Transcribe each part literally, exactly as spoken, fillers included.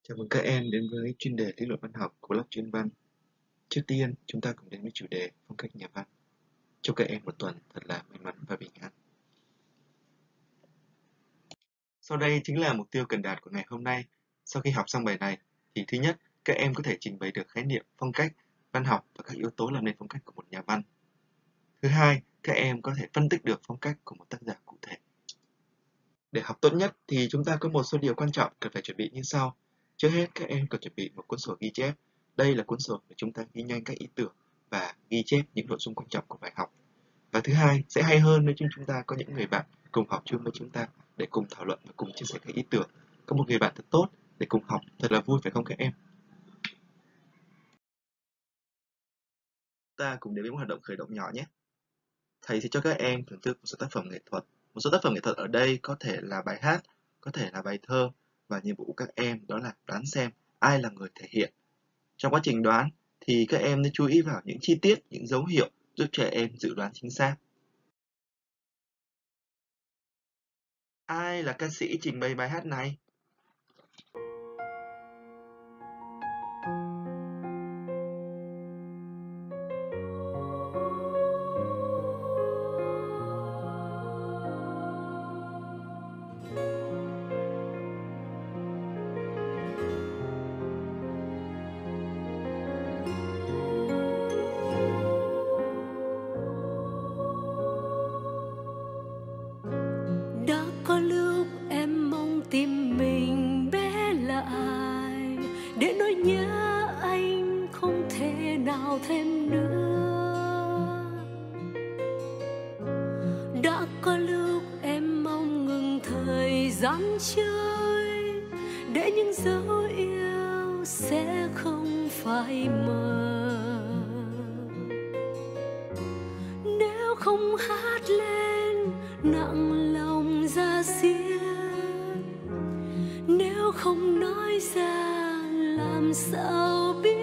Chào mừng các em đến với chuyên đề lý luận văn học của lớp chuyên văn. Trước tiên, chúng ta cùng đến với chủ đề phong cách nhà văn. Chúc các em một tuần thật là may mắn và bình an. Sau đây chính là mục tiêu cần đạt của ngày hôm nay. Sau khi học xong bài này, thì thứ nhất, các em có thể trình bày được khái niệm phong cách, văn học và các yếu tố làm nên phong cách của một nhà văn. Thứ hai, các em có thể phân tích được phong cách của một tác giả cụ thể. Để học tốt nhất thì chúng ta có một số điều quan trọng cần phải chuẩn bị như sau. Trước hết, các em cần chuẩn bị một cuốn sổ ghi chép. Đây là cuốn sổ để chúng ta ghi nhanh các ý tưởng và ghi chép những nội dung quan trọng của bài học. Và thứ hai, sẽ hay hơn nếu chúng ta có những người bạn cùng học chung với chúng ta để cùng thảo luận và cùng chia sẻ các ý tưởng. Có một người bạn thật tốt để cùng học, thật là vui phải không các em? Ta cùng đến với một hoạt động khởi động nhỏ nhé. Thầy sẽ cho các em thưởng thức một số tác phẩm nghệ thuật. Một số tác phẩm nghệ thuật ở đây có thể là bài hát, có thể là bài thơ, và nhiệm vụ của các em đó là đoán xem ai là người thể hiện. Trong quá trình đoán thì các em nên chú ý vào những chi tiết, những dấu hiệu giúp trẻ em dự đoán chính xác. Ai là ca sĩ trình bày bài hát này? Đã có lúc em mong tìm mình bé lại để nỗi nhớ anh không thể nào thêm nữa. Đã có lúc em mong ngừng thời gian trôi để những dấu yêu sẽ không phai mờ. Nếu không hát lên nặng lòng ra xiết, nếu không nói ra làm sao biết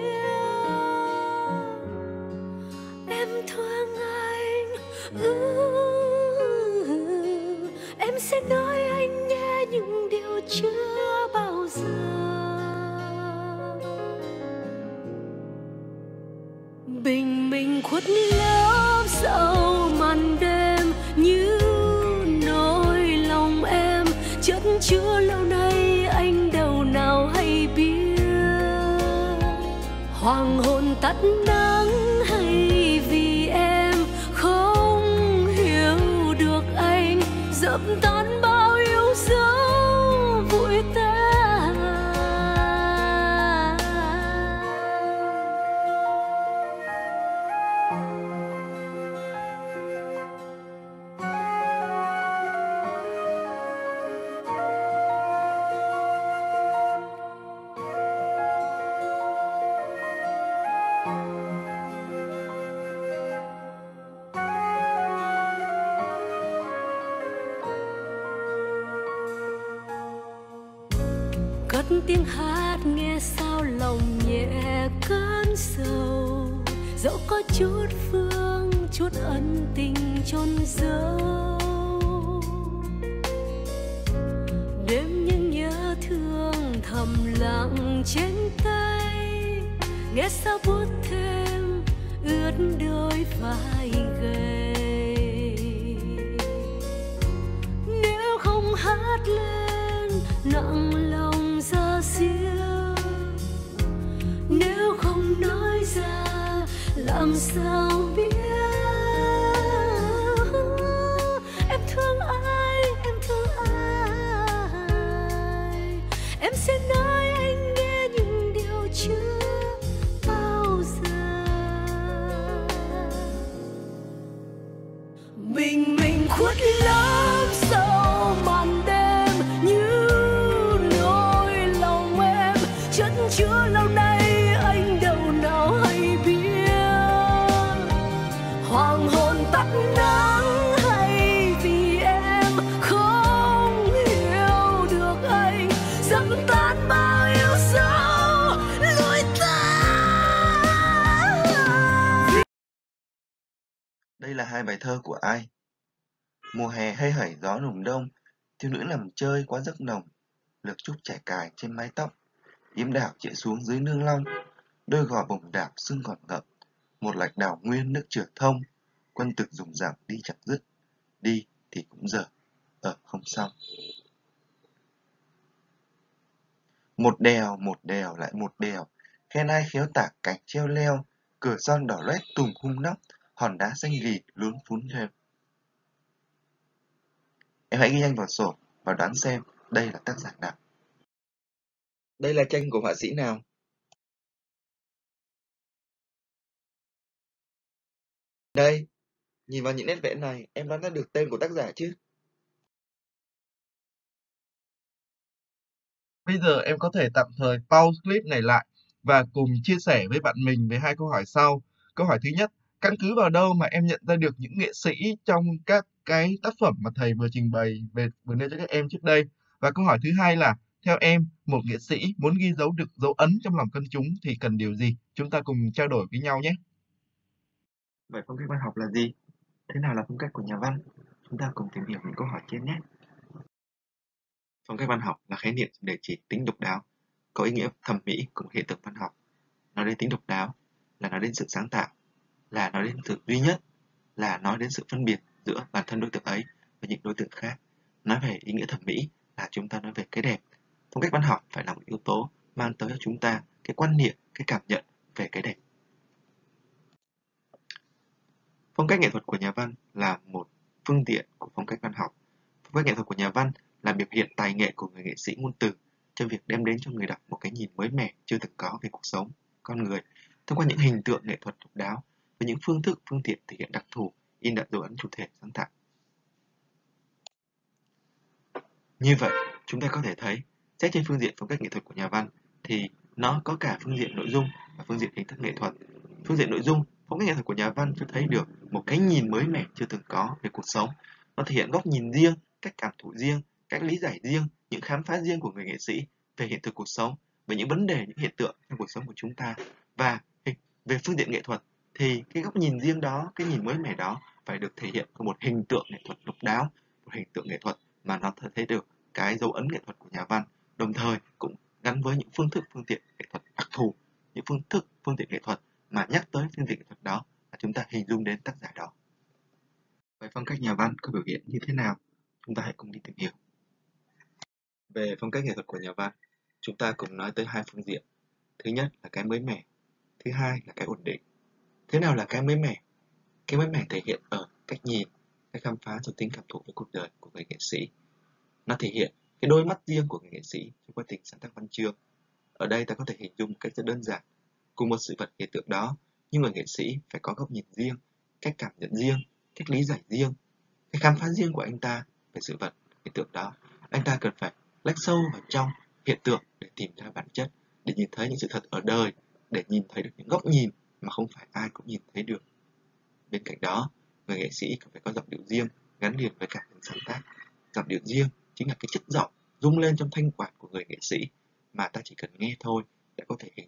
em thương anh. Ừ, em sẽ nói anh nghe những điều chưa bao giờ. Bình minh khuất lớp sau màn đêm như nỗi lòng em chất chứa lâu nay, anh đâu nào hay biết. Hoàng hôn tắt nắng hay vì em không hiểu được anh, dập tan bao yêu dấu vội tan. Cất tiếng hát nghe sao lòng nhẹ cơn sầu, dẫu có chút phương chút ân tình chôn giấu. Đêm những nhớ thương thầm lặng trên tay, nghe sao buốt thêm ướt đôi vai gầy. Nếu không hát lên nặng lòng ra xiết, nếu không nói ra làm sao biết em thương ai, em thương ai. Em sẽ nói anh nghe những điều chưa bao giờ. Bình minh khuất lớp sau màn đêm như nỗi lòng em chất chứa lâu nay, anh đâu nào hay biết. Hoàng hôn tắt nắng hay vì em không hiểu được anh, dập tan bao yêu dấu lối tan. Đây là hai bài thơ của ai? Mùa hè hay hẩy gió nồm đông, thiếu nữ nằm chơi quá giấc nồng, lược trúc trải cài trên mái tóc. Yếm đảo chạy xuống dưới nương long, đôi gò bồng đảo sưng còn ngậm, một lạch đảo nguyên nước chửa thông, quân tực dùng dẳng đi chẳng dứt, đi thì cũng dở, ở không xong. Một đèo, một đèo lại một đèo, khen ai khéo tả cảnh treo leo, cửa son đỏ loét tùm hum nóc, hòn đá xanh rì luống phún thêm. Em hãy ghi nhanh vào sổ và đoán xem đây là tác giả nào. Đây là tranh của họa sĩ nào? Đây, nhìn vào những nét vẽ này, em đoán ra được tên của tác giả chứ? Bây giờ em có thể tạm thời pause clip này lại và cùng chia sẻ với bạn mình về hai câu hỏi sau. Câu hỏi thứ nhất, căn cứ vào đâu mà em nhận ra được những nghệ sĩ trong các cái tác phẩm mà thầy vừa trình bày về vừa nêu cho các em trước đây? Và câu hỏi thứ hai là, theo em, một nghệ sĩ muốn ghi dấu được dấu ấn trong lòng công chúng thì cần điều gì? Chúng ta cùng trao đổi với nhau nhé. Vậy phong cách văn học là gì? Thế nào là phong cách của nhà văn? Chúng ta cùng tìm hiểu những câu hỏi trên nhé. Phong cách văn học là khái niệm để chỉ tính độc đáo, có ý nghĩa thẩm mỹ của một hiện tượng văn học. Nói đến tính độc đáo là nói đến sự sáng tạo, là nói đến sự duy nhất, là nói đến sự phân biệt giữa bản thân đối tượng ấy và những đối tượng khác. Nói về ý nghĩa thẩm mỹ là chúng ta nói về cái đẹp. Phong cách văn học phải là một yếu tố mang tới cho chúng ta cái quan niệm, cái cảm nhận về cái đẹp. Phong cách nghệ thuật của nhà văn là một phương tiện của phong cách văn học. Phong cách nghệ thuật của nhà văn là biểu hiện tài nghệ của người nghệ sĩ ngôn từ trong việc đem đến cho người đọc một cái nhìn mới mẻ chưa từng có về cuộc sống, con người, thông qua những hình tượng nghệ thuật độc đáo với những phương thức, phương tiện thể hiện đặc thù, in đậm dấu ấn chủ thể sáng tạo. Như vậy, chúng ta có thể thấy, xét trên phương diện phong cách nghệ thuật của nhà văn thì nó có cả phương diện nội dung và phương diện hình thức nghệ thuật. Phương diện nội dung, phong cách nghệ thuật của nhà văn cho thấy được một cái nhìn mới mẻ chưa từng có về cuộc sống. Nó thể hiện góc nhìn riêng, cách cảm thụ riêng, cách lý giải riêng, những khám phá riêng của người nghệ sĩ về hiện thực cuộc sống, về những vấn đề, những hiện tượng trong cuộc sống của chúng ta. Và về phương diện nghệ thuật thì cái góc nhìn riêng đó, cái nhìn mới mẻ đó phải được thể hiện qua một hình tượng nghệ thuật độc đáo, một hình tượng nghệ thuật mà nó thể thấy được cái dấu ấn nghệ thuật của nhà văn, đồng thời cũng gắn với những phương thức, phương tiện nghệ thuật đặc thù, những phương thức, phương tiện nghệ thuật mà nhắc tới phương tiện nghệ thuật đó là chúng ta hình dung đến tác giả đó. Vậy phong cách nhà văn có biểu hiện như thế nào? Chúng ta hãy cùng đi tìm hiểu. Về phong cách nghệ thuật của nhà văn, chúng ta cùng nói tới hai phương diện. Thứ nhất là cái mới mẻ, thứ hai là cái ổn định. Thế nào là cái mới mẻ? Cái mới mẻ thể hiện ở cách nhìn, cách khám phá cho tính cảm thụ với cuộc đời của người nghệ sĩ. Nó thể hiện cái đôi mắt riêng của người nghệ sĩ trong quá trình sáng tác văn chương. Ở đây ta có thể hình dung một cách rất đơn giản. Cùng một sự vật hiện tượng đó, nhưng người nghệ sĩ phải có góc nhìn riêng, cách cảm nhận riêng, cách lý giải riêng, cái khám phá riêng của anh ta về sự vật hiện tượng đó. Anh ta cần phải lách sâu vào trong hiện tượng để tìm ra bản chất, để nhìn thấy những sự thật ở đời, để nhìn thấy được những góc nhìn mà không phải ai cũng nhìn thấy được. Bên cạnh đó, người nghệ sĩ cần phải có giọng điệu riêng gắn liền với cảm hứng sáng tác. Giọng điệu riêng chính là cái chất giọng rung lên trong thanh quản của người nghệ sĩ mà ta chỉ cần nghe thôi đã có thể hình.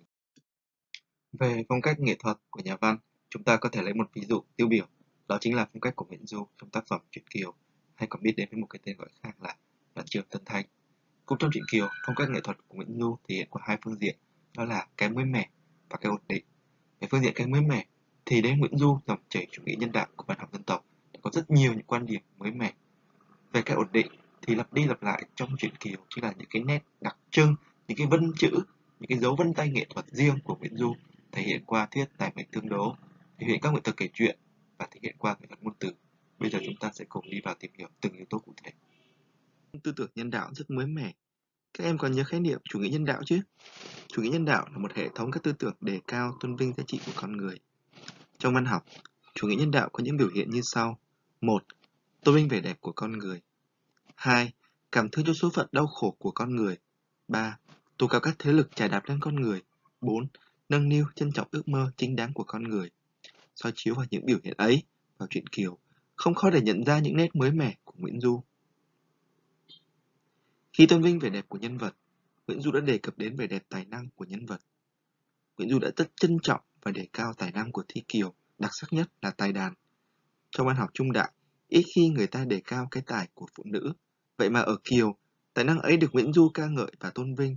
Về phong cách nghệ thuật của nhà văn, chúng ta có thể lấy một ví dụ tiêu biểu, đó chính là phong cách của Nguyễn Du trong tác phẩm Truyện Kiều, hay còn biết đến với một cái tên gọi khác là Đoạn Trường Tân Thanh. Cũng trong Truyện Kiều, phong cách nghệ thuật của Nguyễn Du thể hiện qua hai phương diện, đó là cái mới mẻ và cái ổn định. Về phương diện cái mới mẻ thì đến Nguyễn Du, dòng chảy chủ nghĩa nhân đạo của văn học dân tộc đã có rất nhiều những quan điểm mới mẻ. Về cái ổn định thì lặp đi lặp lại trong Truyện Kiều chính là những cái nét đặc trưng, những cái vân chữ, những cái dấu vân tay nghệ thuật riêng của Nguyễn Du, thể hiện qua thuyết tài mệnh tương đố, thể hiện các nghệ thuật kể chuyện và thể hiện qua nghệ thuật ngôn từ. Bây giờ chúng ta sẽ cùng đi vào tìm hiểu từng yếu tố cụ thể. Tư tưởng nhân đạo rất mới mẻ. Các em còn nhớ khái niệm chủ nghĩa nhân đạo chứ? Chủ nghĩa nhân đạo là một hệ thống các tư tưởng đề cao tôn vinh giá trị của con người. Trong văn học, chủ nghĩa nhân đạo có những biểu hiện như sau. một. Tôn vinh vẻ đẹp của con người. hai. Cảm thương cho số phận đau khổ của con người. ba. Tố cáo các thế lực chà đạp lên con người. bốn. Nâng niu trân trọng ước mơ chính đáng của con người. Soi chiếu vào những biểu hiện ấy vào Truyện Kiều, không khó để nhận ra những nét mới mẻ của Nguyễn Du. Khi tôn vinh vẻ đẹp của nhân vật, Nguyễn Du đã đề cập đến vẻ đẹp tài năng của nhân vật. Nguyễn Du đã rất trân trọng và đề cao tài năng của Thi Kiều, đặc sắc nhất là tài đàn. Trong văn học trung đại, ít khi người ta đề cao cái tài của phụ nữ. Vậy mà ở Kiều, tài năng ấy được Nguyễn Du ca ngợi và tôn vinh.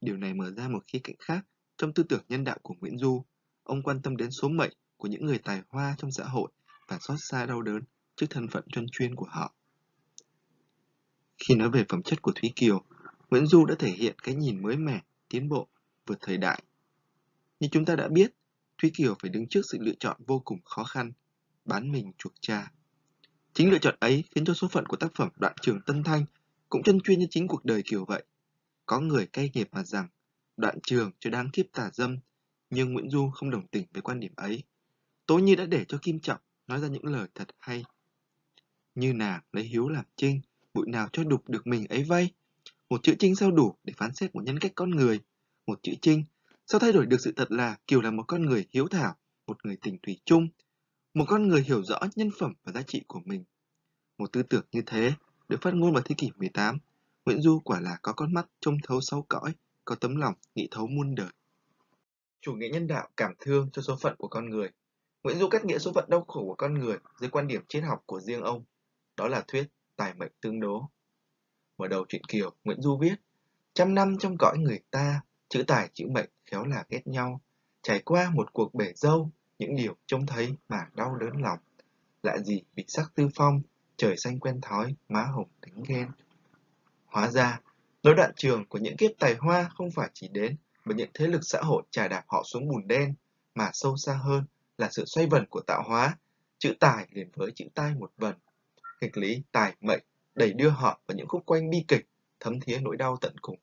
Điều này mở ra một khía cạnh khác trong tư tưởng nhân đạo của Nguyễn Du. Ông quan tâm đến số mệnh của những người tài hoa trong xã hội và xót xa đau đớn trước thân phận chuyên chuyên của họ. Khi nói về phẩm chất của Thúy Kiều, Nguyễn Du đã thể hiện cái nhìn mới mẻ, tiến bộ, vượt thời đại. Như chúng ta đã biết, Thúy Kiều phải đứng trước sự lựa chọn vô cùng khó khăn, bán mình chuộc cha. Chính lựa chọn ấy khiến cho số phận của tác phẩm Đoạn Trường Tân Thanh cũng chân chuyên như chính cuộc đời Kiều vậy. Có người cay nghiệt mà rằng Đoạn Trường cho đáng kiếp tà dâm, nhưng Nguyễn Du không đồng tình với quan điểm ấy. Tố Như đã để cho Kim Trọng nói ra những lời thật hay. Như nàng lấy hiếu làm trinh, bụi nào cho đục được mình ấy vay. Một chữ trinh sao đủ để phán xét một nhân cách con người? Một chữ trinh sao thay đổi được sự thật là Kiều là một con người hiếu thảo, một người tình thủy chung, một con người hiểu rõ nhân phẩm và giá trị của mình. Một tư tưởng như thế được phát ngôn vào thế kỷ mười tám. Nguyễn Du quả là có con mắt trông thấu sáu cõi, có tấm lòng nghĩ thấu muôn đời. Chủ nghĩa nhân đạo cảm thương cho số phận của con người. Nguyễn Du cắt nghĩa số phận đau khổ của con người dưới quan điểm triết học của riêng ông. Đó là thuyết tài mệnh tương đố. Mở đầu truyện Kiều, Nguyễn Du viết: trăm năm trong cõi người ta, chữ tài chữ mệnh khéo là ghét nhau. Trải qua một cuộc bể dâu, những điều trông thấy mà đau đớn lòng. Lạ gì bị sắc tư phong, trời xanh quen thói, má hồng đánh ghen. Hóa ra, lối đoạn trường của những kiếp tài hoa không phải chỉ đến bởi những thế lực xã hội chà đạp họ xuống bùn đen, mà sâu xa hơn là sự xoay vần của tạo hóa, chữ tài liền với chữ tai một vần. Nghịch lý tài mệnh đẩy đưa họ vào những khúc quanh bi kịch, thấm thía nỗi đau tận cùng.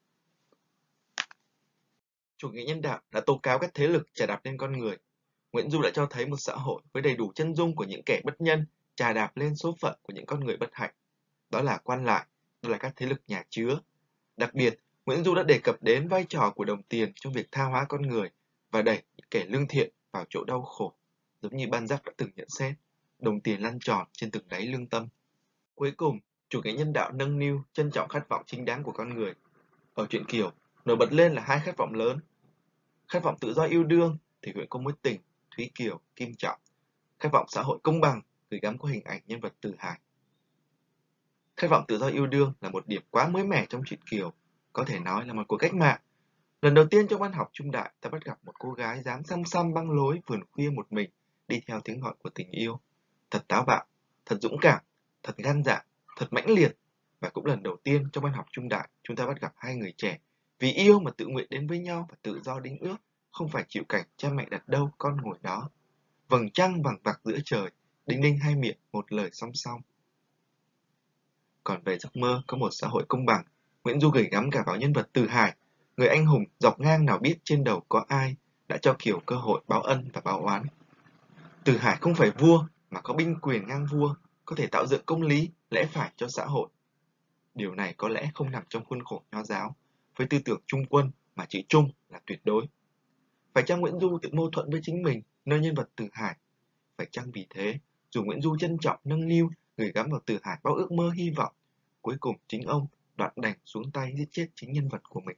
Chủ nghĩa nhân đạo đã tố cáo các thế lực chà đạp lên con người. Nguyễn Du đã cho thấy một xã hội với đầy đủ chân dung của những kẻ bất nhân chà đạp lên số phận của những con người bất hạnh. Đó là quan lại, đó là các thế lực nhà chứa. Đặc biệt, Nguyễn Du đã đề cập đến vai trò của đồng tiền trong việc tha hóa con người và đẩy những kẻ lương thiện vào chỗ đau khổ, giống như Ban Giác đã từng nhận xét, đồng tiền lăn tròn trên từng đáy lương tâm. Cuối cùng, chủ nghĩa nhân đạo nâng niu trân trọng khát vọng chính đáng của con người. Ở truyện Kiều, nổi bật lên là hai khát vọng lớn: khát vọng tự do yêu đương thể hiện qua mối tình Thúy Kiều, Kim Trọng; khát vọng xã hội công bằng gửi gắm qua hình ảnh nhân vật Từ Hải. Khát vọng tự do yêu đương là một điểm quá mới mẻ trong truyện Kiều, có thể nói là một cuộc cách mạng. Lần đầu tiên trong văn học trung đại, ta bắt gặp một cô gái dám xăm xăm băng lối vườn khuya một mình, đi theo tiếng gọi của tình yêu. Thật táo bạo, thật dũng cảm, thật gan dạ, thật mãnh liệt. Và cũng lần đầu tiên trong văn học trung đại, chúng ta bắt gặp hai người trẻ vì yêu mà tự nguyện đến với nhau và tự do đính ước, không phải chịu cảnh cha mẹ đặt đâu con ngồi đó. Vầng trăng vằng vặc giữa trời, đinh ninh hai miệng một lời song song. Còn về giấc mơ có một xã hội công bằng, Nguyễn Du gửi gắm cả vào nhân vật Từ Hải, người anh hùng dọc ngang nào biết trên đầu có ai, đã cho Kiều cơ hội báo ân và báo oán. Từ Hải không phải vua mà có binh quyền ngang vua, có thể tạo dựng công lý, lẽ phải cho xã hội. Điều này có lẽ không nằm trong khuôn khổ nho giáo, với tư tưởng trung quân mà chữ trung là tuyệt đối. Phải chăng Nguyễn Du tự mâu thuẫn với chính mình nơi nhân vật Từ Hải? Phải chăng vì thế, dù Nguyễn Du trân trọng nâng niu gửi gắm vào Từ Hải bao ước mơ hy vọng, cuối cùng chính ông đoạn đành xuống tay giết chết chính nhân vật của mình?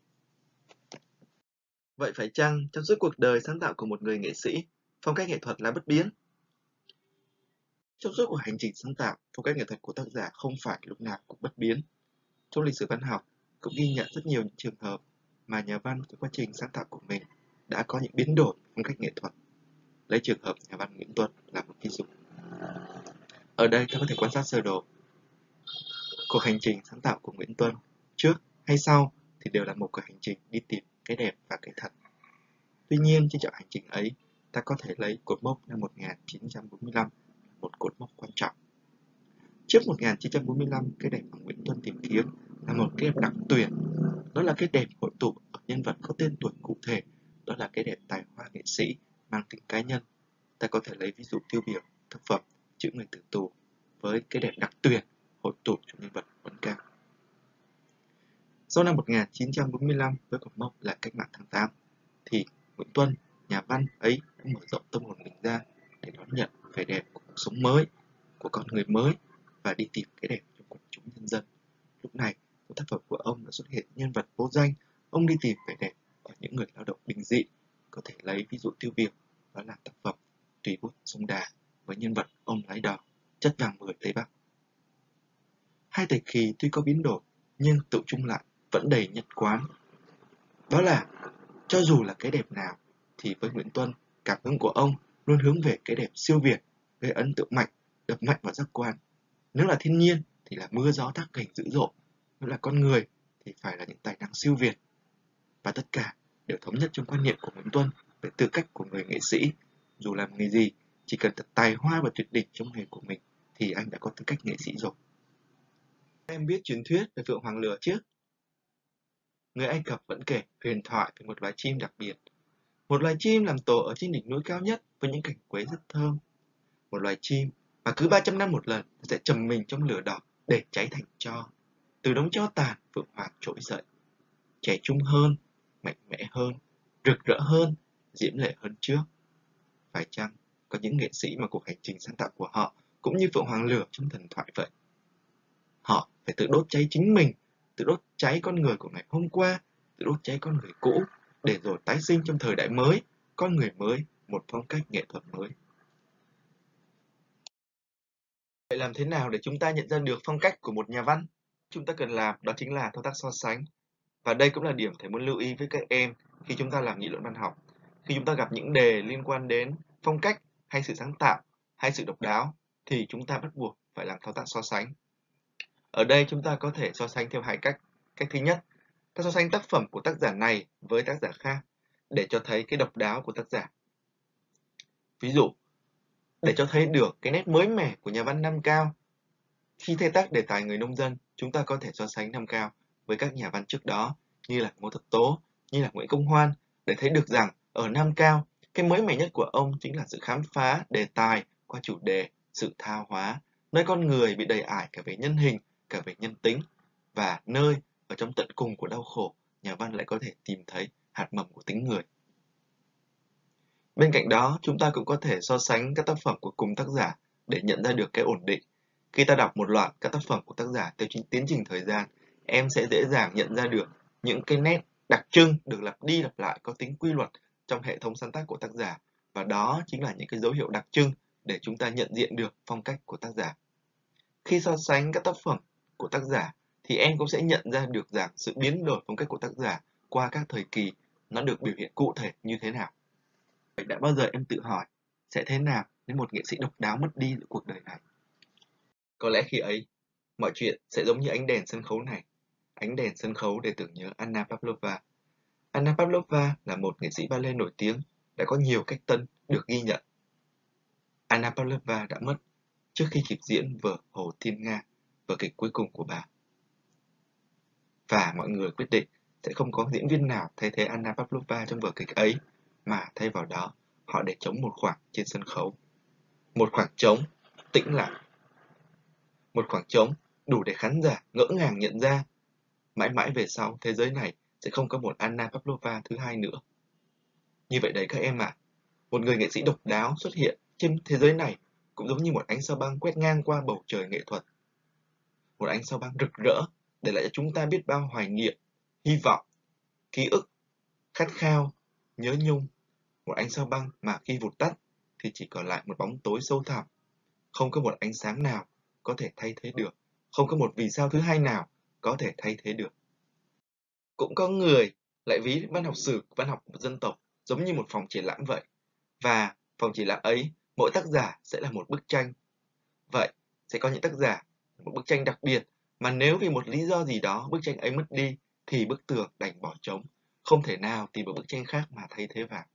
Vậy phải chăng trong suốt cuộc đời sáng tạo của một người nghệ sĩ, phong cách nghệ thuật là bất biến? Trong suốt cuộc hành trình sáng tạo, phong cách nghệ thuật của tác giả không phải lúc nào cũng bất biến. Trong lịch sử văn học cũng ghi nhận rất nhiều những trường hợp mà nhà văn trong quá trình sáng tạo của mình đã có những biến đổi phong cách nghệ thuật. Lấy trường hợp nhà văn Nguyễn Tuân là một ví dụ. Ở đây ta có thể quan sát sơ đồ cuộc hành trình sáng tạo của Nguyễn Tuân, trước hay sau thì đều là một cuộc hành trình đi tìm cái đẹp và cái thật. Tuy nhiên trên chặng hành trình ấy, ta có thể lấy cột mốc năm một nghìn chín trăm bốn mươi lăm một cột mốc quan trọng. Trước một nghìn chín trăm bốn mươi lăm, cái đẹp mà Nguyễn Tuân tìm kiếm là một cái đẹp đặc tuyển. Đó là cái đẹp hội tụ ở nhân vật có tên tuổi cụ thể. Đó là cái đẹp tài hoa nghệ sĩ mang tính cá nhân. Ta có thể lấy ví dụ tiêu biểu tác phẩm Chữ Người Tử Tù với cái đẹp đặc tuyển hội tụ trong nhân vật Huấn Cang. Sau năm một nghìn chín trăm bốn mươi lăm với cột mốc là cách mạng tháng tám, thì Nguyễn Tuân, nhà văn ấy đã mở rộng tâm hồn mình ra để đón nhận vẻ đẹp của cuộc sống mới, của con người mới và đi tìm cái đẹp trong quần chúng nhân dân. Lúc này, trong tác phẩm của ông đã xuất hiện nhân vật vô danh. Ông đi tìm vẻ đẹp ở những người lao động bình dị. Có thể lấy ví dụ tiêu biểu đó là tác phẩm Tùy Bút Sông Đà với nhân vật ông lái đò chất vàng mười Tây Bắc. Hai thời kỳ tuy có biến đổi nhưng tự chung lại vẫn đầy nhất quán. Đó là cho dù là cái đẹp nào thì với Nguyễn Tuân, cảm hứng của ông luôn hướng về cái đẹp siêu việt, gây ấn tượng mạnh, đập mạnh vào giác quan. Nếu là thiên nhiên thì là mưa gió thác cảnh dữ dội, nếu là con người thì phải là những tài năng siêu việt. Và tất cả đều thống nhất trong quan niệm của Nguyễn Tuân về tư cách của người nghệ sĩ. Dù làm nghề gì, chỉ cần thật tài hoa và tuyệt đỉnh trong nghề của mình thì anh đã có tư cách nghệ sĩ rồi. Em biết truyền thuyết về Phượng Hoàng Lửa chứ? Người Ai Cập vẫn kể huyền thoại về một loài chim đặc biệt. Một loài chim làm tổ ở trên đỉnh núi cao nhất với những cành quế rất thơm. Một loài chim mà cứ ba trăm năm một lần sẽ trầm mình trong lửa đỏ để cháy thành tro. Từ đống tro tàn, Phượng Hoàng trỗi dậy. Trẻ trung hơn, mạnh mẽ hơn, rực rỡ hơn, diễm lệ hơn trước. Phải chăng có những nghệ sĩ mà cuộc hành trình sáng tạo của họ cũng như Phượng Hoàng Lửa trong thần thoại vậy? Họ phải tự đốt cháy chính mình, tự đốt cháy con người của ngày hôm qua, tự đốt cháy con người cũ, để rồi tái sinh trong thời đại mới, con người mới, một phong cách nghệ thuật mới. Vậy làm thế nào để chúng ta nhận ra được phong cách của một nhà văn? Chúng ta cần làm đó chính là thao tác so sánh. Và đây cũng là điểm thầy muốn lưu ý với các em khi chúng ta làm nghị luận văn học. Khi chúng ta gặp những đề liên quan đến phong cách hay sự sáng tạo hay sự độc đáo thì chúng ta bắt buộc phải làm thao tác so sánh. Ở đây chúng ta có thể so sánh theo hai cách. Cách thứ nhất, ta so sánh tác phẩm của tác giả này với tác giả khác để cho thấy cái độc đáo của tác giả. Ví dụ, để cho thấy được cái nét mới mẻ của nhà văn Nam Cao, khi thay tác đề tài người nông dân, chúng ta có thể so sánh Nam Cao với các nhà văn trước đó như là Ngô Tất Tố, như là Nguyễn Công Hoan để thấy được rằng ở Nam Cao, cái mới mẻ nhất của ông chính là sự khám phá đề tài qua chủ đề sự tha hóa, nơi con người bị đầy ải cả về nhân hình, cả về nhân tính, và nơi ở trong tận cùng của đau khổ, nhà văn lại có thể tìm thấy hạt mầm của tính người. Bên cạnh đó, chúng ta cũng có thể so sánh các tác phẩm của cùng tác giả để nhận ra được cái ổn định. Khi ta đọc một loạt các tác phẩm của tác giả theo tiến trình thời gian, em sẽ dễ dàng nhận ra được những cái nét đặc trưng được lặp đi lặp lại có tính quy luật trong hệ thống sáng tác của tác giả, và đó chính là những cái dấu hiệu đặc trưng để chúng ta nhận diện được phong cách của tác giả. Khi so sánh các tác phẩm của tác giả thì em cũng sẽ nhận ra được rằng sự biến đổi phong cách của tác giả qua các thời kỳ nó được biểu hiện cụ thể như thế nào. Vậy đã bao giờ em tự hỏi sẽ thế nào nếu một nghệ sĩ độc đáo mất đi giữa cuộc đời này? Có lẽ khi ấy, mọi chuyện sẽ giống như ánh đèn sân khấu này. Ánh đèn sân khấu để tưởng nhớ Anna Pavlova. Anna Pavlova là một nghệ sĩ ballet nổi tiếng, đã có nhiều cách tân được ghi nhận. Anna Pavlova đã mất trước khi kịp diễn vở Hồ Thiên Nga, vở kịch cuối cùng của bà. Và mọi người quyết định sẽ không có diễn viên nào thay thế Anna Pavlova trong vở kịch ấy, mà thay vào đó họ để trống một khoảng trên sân khấu. Một khoảng trống tĩnh lặng. Một khoảng trống đủ để khán giả ngỡ ngàng nhận ra mãi mãi về sau thế giới này sẽ không có một Anna Pavlova thứ hai nữa. Như vậy đấy các em ạ, à, một người nghệ sĩ độc đáo xuất hiện trên thế giới này cũng giống như một ánh sao băng quét ngang qua bầu trời nghệ thuật. Một ánh sao băng rực rỡ để lại cho chúng ta biết bao hoài niệm, hy vọng, ký ức, khát khao, nhớ nhung. Một ánh sao băng mà khi vụt tắt thì chỉ còn lại một bóng tối sâu thẳm. Không có một ánh sáng nào có thể thay thế được, không có một vì sao thứ hai nào có thể thay thế được. Cũng có người lại ví văn học sử, văn học của dân tộc giống như một phòng triển lãm vậy. Và phòng triển lãm ấy, mỗi tác giả sẽ là một bức tranh. Vậy, sẽ có những tác giả, một bức tranh đặc biệt, mà nếu vì một lý do gì đó bức tranh ấy mất đi, thì bức tường đành bỏ trống, không thể nào tìm một bức tranh khác mà thay thế vào.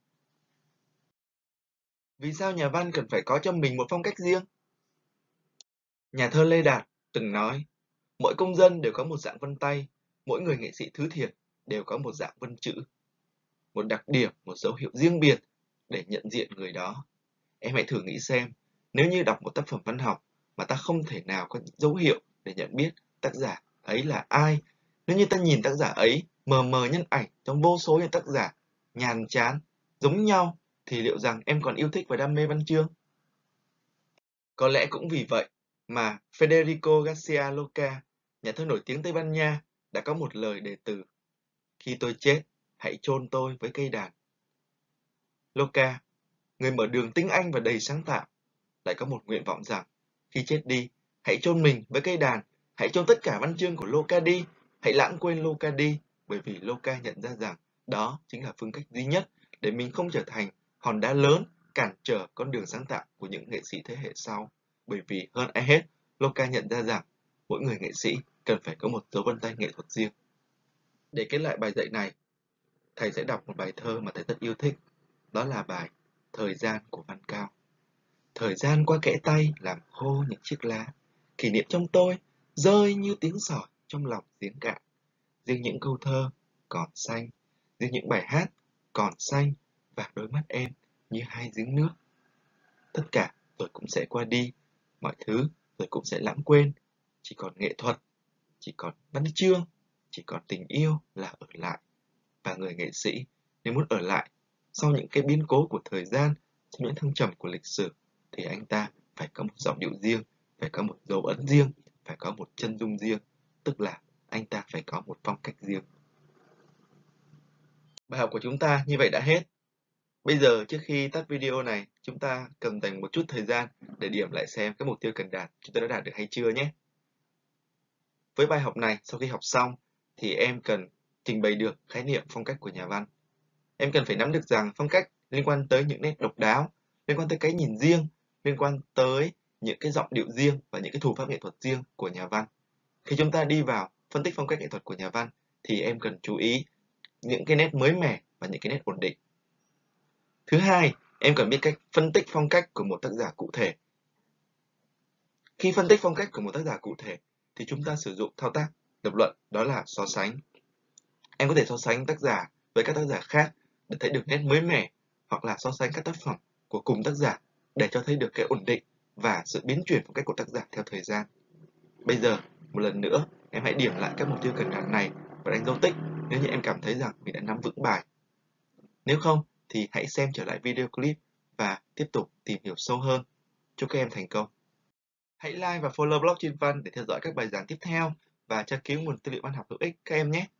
Vì sao nhà văn cần phải có cho mình một phong cách riêng? Nhà thơ Lê Đạt từng nói, mỗi công dân đều có một dạng vân tay, mỗi người nghệ sĩ thứ thiệt đều có một dạng vân chữ. Một đặc điểm, một dấu hiệu riêng biệt để nhận diện người đó. Em hãy thử nghĩ xem, nếu như đọc một tác phẩm văn học mà ta không thể nào có dấu hiệu để nhận biết tác giả ấy là ai, nếu như ta nhìn tác giả ấy mờ mờ nhân ảnh trong vô số những tác giả nhàm chán, giống nhau, thì liệu rằng em còn yêu thích và đam mê văn chương? Có lẽ cũng vì vậy mà Federico Garcia Lorca, nhà thơ nổi tiếng Tây Ban Nha, đã có một lời đề từ: khi tôi chết, hãy chôn tôi với cây đàn. Lorca, người mở đường tinh anh và đầy sáng tạo, lại có một nguyện vọng rằng khi chết đi, hãy chôn mình với cây đàn, hãy chôn tất cả văn chương của Lorca đi, hãy lãng quên Lorca đi, bởi vì Lorca nhận ra rằng Đó chính là phương cách duy nhất để mình không trở thành hòn đá lớn cản trở con đường sáng tạo của những nghệ sĩ thế hệ sau. Bởi vì hơn ai hết, Loca nhận ra rằng mỗi người nghệ sĩ cần phải có một dấu vân tay nghệ thuật riêng. Để kết lại bài dạy này, thầy sẽ đọc một bài thơ mà thầy rất yêu thích. Đó là bài Thời gian của Văn Cao. Thời gian qua kẽ tay làm khô những chiếc lá. Kỷ niệm trong tôi rơi như tiếng sỏi trong lòng giếng cạn. Riêng những câu thơ còn xanh, riêng những bài hát còn xanh, và đôi mắt em như hai giếng nước. Tất cả rồi cũng sẽ qua đi, mọi thứ rồi cũng sẽ lãng quên. Chỉ còn nghệ thuật, chỉ còn văn chương, chỉ còn tình yêu là ở lại. Và người nghệ sĩ nếu muốn ở lại sau những cái biến cố của thời gian, sau những thăng trầm của lịch sử, thì anh ta phải có một giọng điệu riêng, phải có một dấu ấn riêng, phải có một chân dung riêng, tức là anh ta phải có một phong cách riêng. Bài học của chúng ta như vậy đã hết. Bây giờ trước khi tắt video này, chúng ta cần dành một chút thời gian để điểm lại xem cái mục tiêu cần đạt chúng ta đã đạt được hay chưa nhé. Với bài học này, sau khi học xong thì em cần trình bày được khái niệm phong cách của nhà văn. Em cần phải nắm được rằng phong cách liên quan tới những nét độc đáo, liên quan tới cái nhìn riêng, liên quan tới những cái giọng điệu riêng và những cái thủ pháp nghệ thuật riêng của nhà văn. Khi chúng ta đi vào phân tích phong cách nghệ thuật của nhà văn thì em cần chú ý những cái nét mới mẻ và những cái nét ổn định. Thứ hai, em cần biết cách phân tích phong cách của một tác giả cụ thể. Khi phân tích phong cách của một tác giả cụ thể thì chúng ta sử dụng thao tác lập luận, đó là so sánh. Em có thể so sánh tác giả với các tác giả khác để thấy được nét mới mẻ, hoặc là so sánh các tác phẩm của cùng tác giả để cho thấy được cái ổn định và sự biến chuyển phong cách của tác giả theo thời gian. Bây giờ, một lần nữa, em hãy điểm lại các mục tiêu cần đạt này và đánh dấu tích nếu như em cảm thấy rằng mình đã nắm vững bài. Nếu không, thì hãy xem trở lại video clip và tiếp tục tìm hiểu sâu hơn. Chúc các em thành công. Hãy like và follow blog Chuyên Văn để theo dõi các bài giảng tiếp theo và tra cứu nguồn tư liệu văn học hữu ích các em nhé.